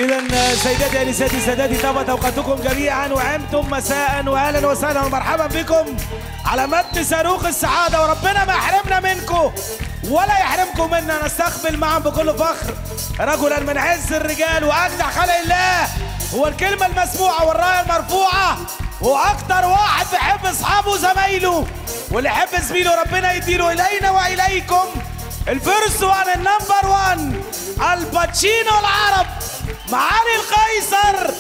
إذا سيداتي أنساتي سادتي طابت أوقاتكم جميعا وعمتم مساء وأهلا وسهلا ومرحبا بكم على متن صاروخ السعادة، وربنا ما يحرمنا منكم ولا يحرمكم منا. نستقبل معا بكل فخر رجلا من عز الرجال وأجدع خلق الله، هو الكلمة المسموعة والراية المرفوعة، وأكتر واحد بيحب أصحابه وزمايله، واللي يحب زميله ربنا يديله إلينا وإليكم. الفيرست وان النمبر وان الباتشينو العرب، معالي القيصر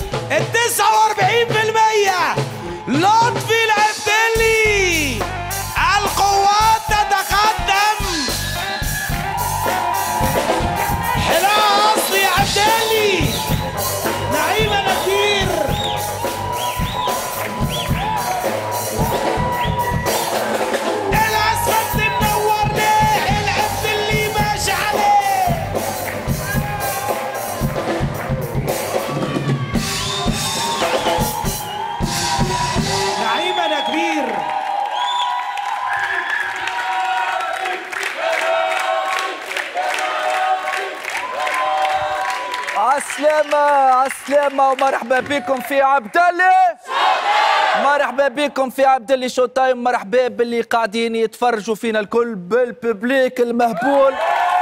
49%، لطفي العبدلي. القوات تتقدم. حلاوة أصلي يا عبدلي، نعيمة نكير، الأسفلت منور ليه، العبدلي ماشي عليه. نعيمة نكير. عالسلامة عالسلامة ومرحبا بكم في عبدلي. مرحبا بكم في عبدلي شو تايم. مرحبا باللي قاعدين يتفرجوا فينا الكل، بالببليك المهبول.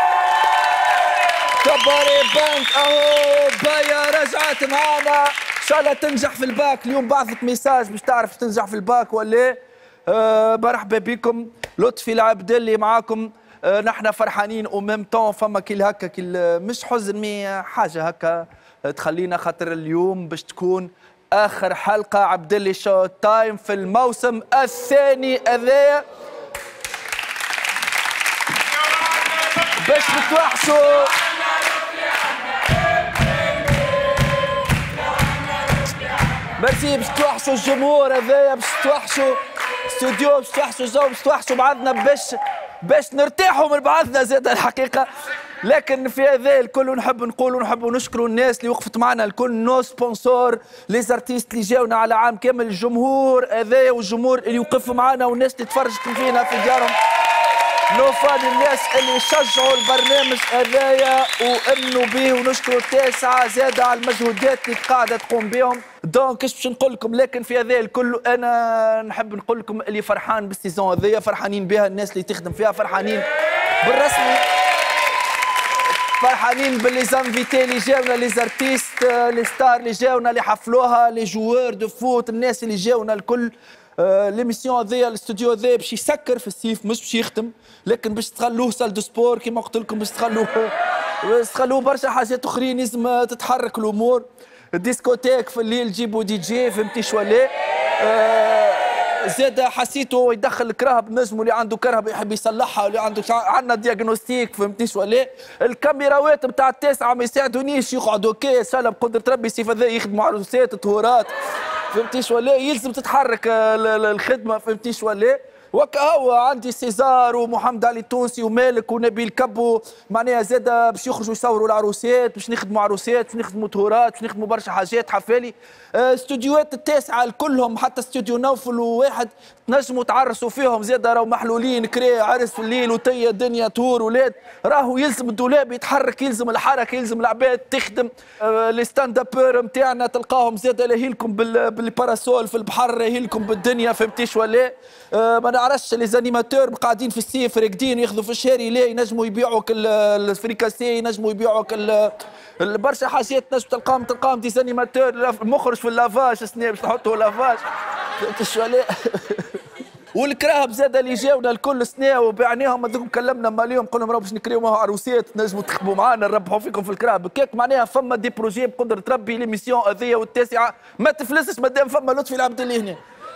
كباري بانك اهو بايا رجعت معانا، ان شاء الله تنجح في الباك. اليوم بعثت ميساج باش تعرف تنجح في الباك ولا. مرحبا بكم. لطفي العبدلي معاكم. نحن فرحانين وميم طون فما كي هكا كي مش حزن مي حاجه هكا تخلينا، خاطر اليوم باش تكون اخر حلقه عبدلي شو تايم في الموسم الثاني هذايا. باش نتوحشوا ميرسي، باش توحشوا الجمهور هذايا، باش توحشوا استوديو، باش توحشوا الجو، باش توحشوا بعضنا، باش نرتاحوا من بعضنا زاد الحقيقه. لكن في هذا الكل نحب نقول ونحب نشكروا الناس اللي وقفت معنا الكل، نو سبونسور، لي زارتيست اللي جاونا على عام كامل، الجمهور هذايا والجمهور اللي وقف معنا والناس اللي تفرجت فينا في ديارهم. نو فان الناس اللي شجعوا البرنامج هذايا وامنوا به، ونشكروا التاسعه زاد على المجهودات اللي قاعده تقوم بهم. دونك ايش باش نقول لكم، لكن في هذا الكل انا نحب نقول لكم اللي فرحان بالسيزون هذايا، فرحانين بها الناس اللي تخدم فيها، فرحانين بالرسمي، فرحانين باللي زانفيتي اللي جاونا، لي زارتيست، لي ستار اللي جاونا، اللي حفلوها، لي جوار دو فوت، الناس اللي جاونا الكل. ليميسيون هذيا الاستوديو هذايا باش يسكر في الصيف، مش باش يختم، لكن باش تخلوه سال دو سبور كيما قلت لكم، باش تخلوه برشا حاجات اخرين لازم تتحرك الامور. الديسكوتيك في الليل جيبوا دي جي، فهمتي شو ولا. زاد حسيته يدخل الكرهب، نجم اللي عنده كرهب يحب يصلحها، واللي عنده عندنا دياغنوستيك، فهمتي شو ولا. الكاميراوات نتاع التاسعه ما يساعدونيش، يقعدوا كي سلام بقدره ربي الصيف هذا يخدموا عروسات طهورات، فهمتي شو ولا. يلزم تتحرك الخدمه، فهمتي شو ولا. وكا هو عندي سيزار ومحمد علي التونسي ومالك ونبيل كبو، معناها زاد باش يخرجوا يصوروا العروسات، باش نخدموا عروسات، باش نخدموا طهورات، باش نخدموا برشا حاجات حفالي. استوديوهات التاسعه كلهم، حتى استوديو نوفل وواحد تنجموا تعرسوا فيهم، زاد راهو محلولين كري عرس في الليل وتيا الدنيا تور ولاد، راهو يلزم الدولاب يتحرك، يلزم الحركه، يلزم العباد تخدم. لي ستاند ابور نتاعنا تلقاهم زاد لاهيلكم بالباراسول في البحر، راهيلكم بالدنيا، فهمتيش ولا. ما نعرفش لي زانيماتور قاعدين في السيف راقدين ياخذوا في الشاري، لا ينجموا يبيعوا الفريكاسي، ينجموا يبيعوا برشا حاجات، تنجم تلقاهم دي زانيماتور، مخرج في اللافاج سنة باش نحطوا لافاج، فهمت شو ولا. والكراهب زاد اللي جاونا الكل سنة وبعناهم، هذوك كلمنا ماليهم قلنا لهم باش نكريو معاه عروسات، تنجموا تخدموا معانا نربحوا فيكم في الكراهب كيك. معناها فما دي بروجي بقدرة ربي، ليميسيون هذيا والتاسعة ما تفلسش مادام فما لطفي العبدلي هنا.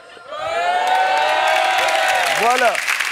فوالا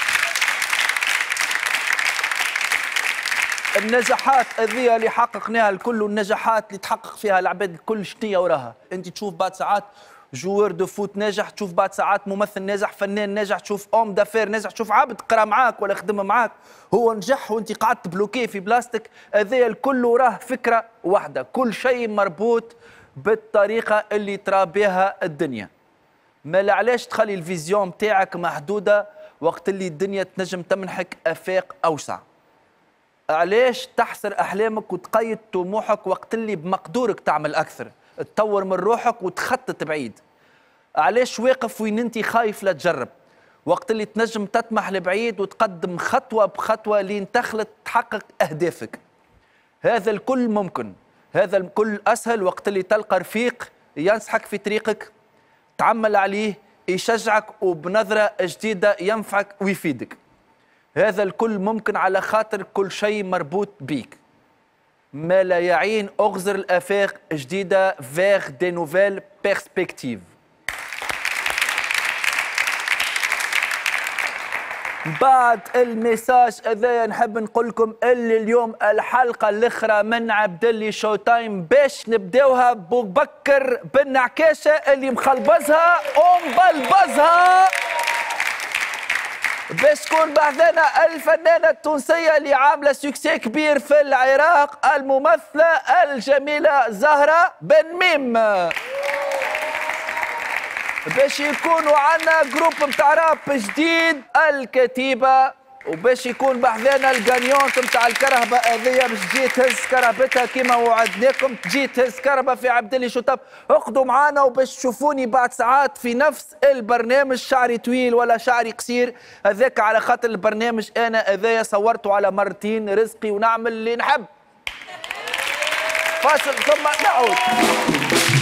النجاحات هذه اللي حققناها الكل، والنجاحات اللي تحقق فيها العباد الكل شنية وراها. انت تشوف بعد ساعات جوار دو فوت ناجح، تشوف بعد ساعات ممثل ناجح، فنان ناجح، تشوف ام دافير ناجح، تشوف عبد قرا معاك ولا خدم معاك هو نجح وانت قعدت بلوكي في بلاستيك. هذا الكل وراه فكره واحده، كل شيء مربوط بالطريقه اللي ترى بها الدنيا. ما علاش تخلي الفيزيون نتاعك محدوده وقت اللي الدنيا تنجم تمنحك افاق اوسع. علاش تحصر احلامك وتقيد طموحك وقت اللي بمقدورك تعمل اكثر، تطور من روحك وتخطط بعيد؟ علاش واقف وين انت خايف لا تجرب وقت اللي تنجم تطمح لبعيد وتقدم خطوه بخطوه لين تحقق اهدافك؟ هذا الكل ممكن، هذا الكل اسهل وقت اللي تلقى رفيق ينصحك في طريقك، تعمل عليه، يشجعك وبنظره جديده ينفعك ويفيدك. هذا الكل ممكن على خاطر كل شيء مربوط بيك. ما لا يعين أغزر الآفاق جديدة vers des nouvelles perspectives. بعد الميساج هذايا نحب نقول لكم اللي اليوم الحلقة الأخرى من عبدلي شو تايم باش نبداوها ببكر بن عكاشة اللي مخلبزها ومبلبزها باش تكون بحذانا الفنانة التونسية اللي عاملة سوكسي كبير في العراق، الممثلة الجميلة زهرة بن ميم. باش يكونوا عنا جروب متاع راب جديد الكتيبة، وباش يكون بحذانا الجانيونت متاع الكرهبة هذيا باش تجي تهز كرهبتها كيما وعدناكم، تجي تهز كرهبة في عبدلي شطاب. اقعدوا معانا وباش تشوفوني بعد ساعات في نفس البرنامج، شعري طويل ولا شعري قصير، هذاك على خاطر البرنامج انا هذايا صورته على مرتين رزقي ونعمل اللي نحب. فاصل ثم نعود.